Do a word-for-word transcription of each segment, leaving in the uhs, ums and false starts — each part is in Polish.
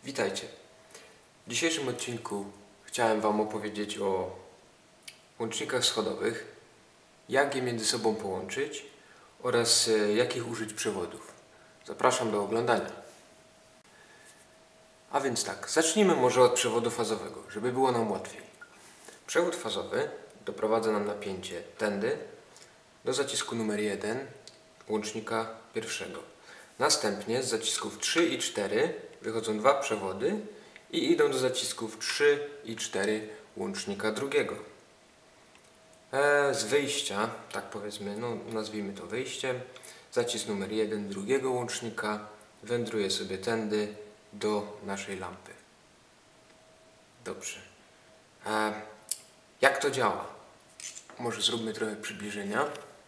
Witajcie. W dzisiejszym odcinku chciałem Wam opowiedzieć o łącznikach schodowych, jak je między sobą połączyć oraz jakich użyć przewodów. Zapraszam do oglądania. A więc tak, zacznijmy może od przewodu fazowego, żeby było nam łatwiej. Przewód fazowy doprowadza nam napięcie tędy do zacisku numer jeden łącznika pierwszego. Następnie z zacisków trzy i cztery wychodzą dwa przewody i idą do zacisków trzy i cztery łącznika drugiego. E, z wyjścia, tak powiedzmy, no nazwijmy to wyjściem, zacisk numer jeden drugiego łącznika wędruje sobie tędy do naszej lampy. Dobrze. E, jak to działa? Może zróbmy trochę przybliżenia.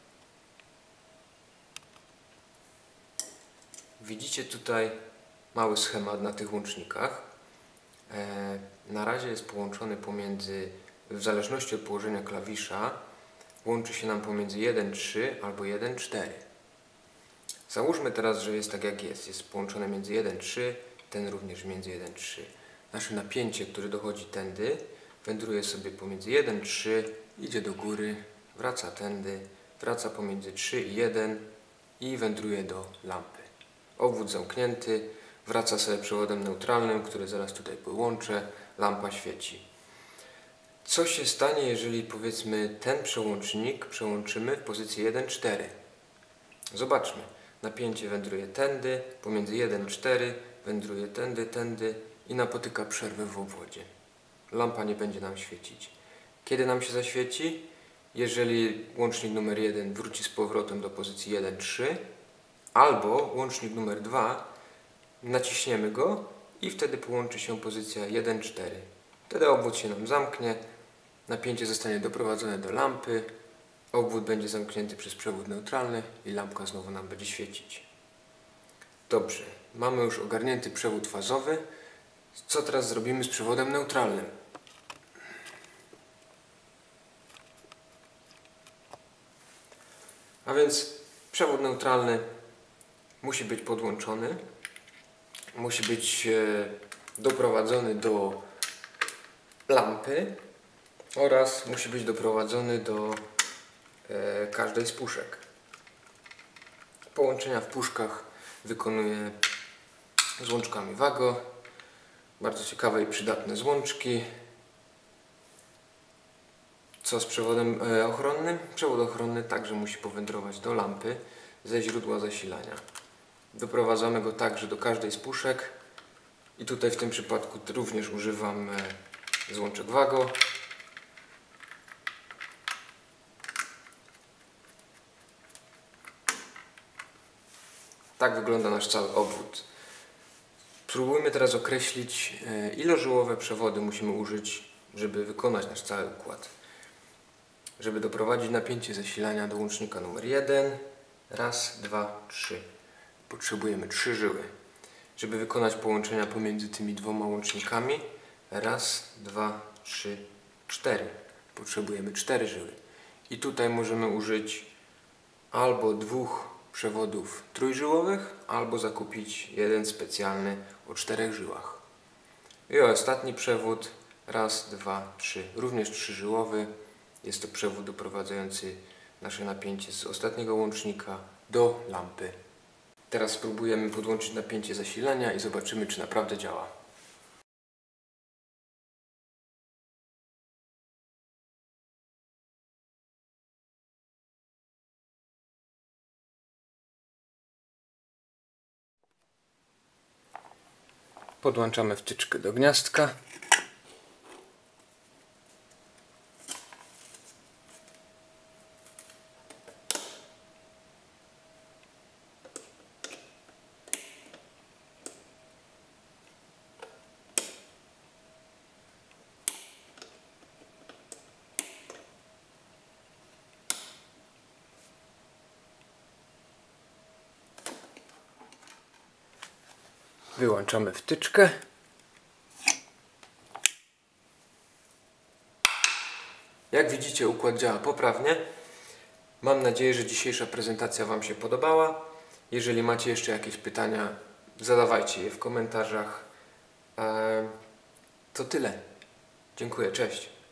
Widzicie tutaj mały schemat na tych łącznikach. E, na razie jest połączony pomiędzy, w zależności od położenia klawisza, łączy się nam pomiędzy jeden trzy albo jeden cztery. Załóżmy teraz, że jest tak jak jest. Jest połączone między jeden trzy, ten również między jeden trzy. Nasze napięcie, które dochodzi tędy, wędruje sobie pomiędzy jeden trzy, idzie do góry, wraca tędy, wraca pomiędzy trzy i jeden i wędruje do lampy. Obwód zamknięty, wraca sobie przewodem neutralnym, który zaraz tutaj połączę, lampa świeci. Co się stanie, jeżeli powiedzmy ten przełącznik przełączymy w pozycję jeden cztery? Zobaczmy, napięcie wędruje tędy, pomiędzy jeden cztery, wędruje tędy, tędy i napotyka przerwę w obwodzie. Lampa nie będzie nam świecić. Kiedy nam się zaświeci? Jeżeli łącznik numer jeden wróci z powrotem do pozycji jeden trzy, albo łącznik numer dwa, naciśniemy go i wtedy połączy się pozycja jeden cztery. Wtedy obwód się nam zamknie, napięcie zostanie doprowadzone do lampy, obwód będzie zamknięty przez przewód neutralny i lampka znowu nam będzie świecić. Dobrze, mamy już ogarnięty przewód fazowy. Co teraz zrobimy z przewodem neutralnym? A więc przewód neutralny musi być podłączony, musi być e, doprowadzony do lampy oraz musi być doprowadzony do e, każdej z puszek. Połączenia w puszkach wykonuję z łączkami Wago. Bardzo ciekawe i przydatne złączki. Co z przewodem e, ochronnym? Przewód ochronny także musi powędrować do lampy ze źródła zasilania. Doprowadzamy go także do każdej z puszek i tutaj w tym przypadku również używam e, złączek Wago. Tak wygląda nasz cały obwód. Spróbujmy teraz określić, e, ile żyłowe przewody musimy użyć, żeby wykonać nasz cały układ. Żeby doprowadzić napięcie zasilania do łącznika numer jeden, raz, dwa, trzy. Potrzebujemy trzy żyły. Żeby wykonać połączenia pomiędzy tymi dwoma łącznikami, raz, dwa, trzy, cztery. Potrzebujemy cztery żyły. I tutaj możemy użyć albo dwóch przewodów trójżyłowych, albo zakupić jeden specjalny o czterech żyłach. I ostatni przewód, raz, dwa, trzy, również trzyżyłowy. Jest to przewód doprowadzający nasze napięcie z ostatniego łącznika do lampy. Teraz spróbujemy podłączyć napięcie zasilania i zobaczymy, czy naprawdę działa. Podłączamy wtyczkę do gniazdka. Wyłączamy wtyczkę. Jak widzicie, układ działa poprawnie. Mam nadzieję, że dzisiejsza prezentacja Wam się podobała. Jeżeli macie jeszcze jakieś pytania, zadawajcie je w komentarzach. To tyle. Dziękuję, cześć.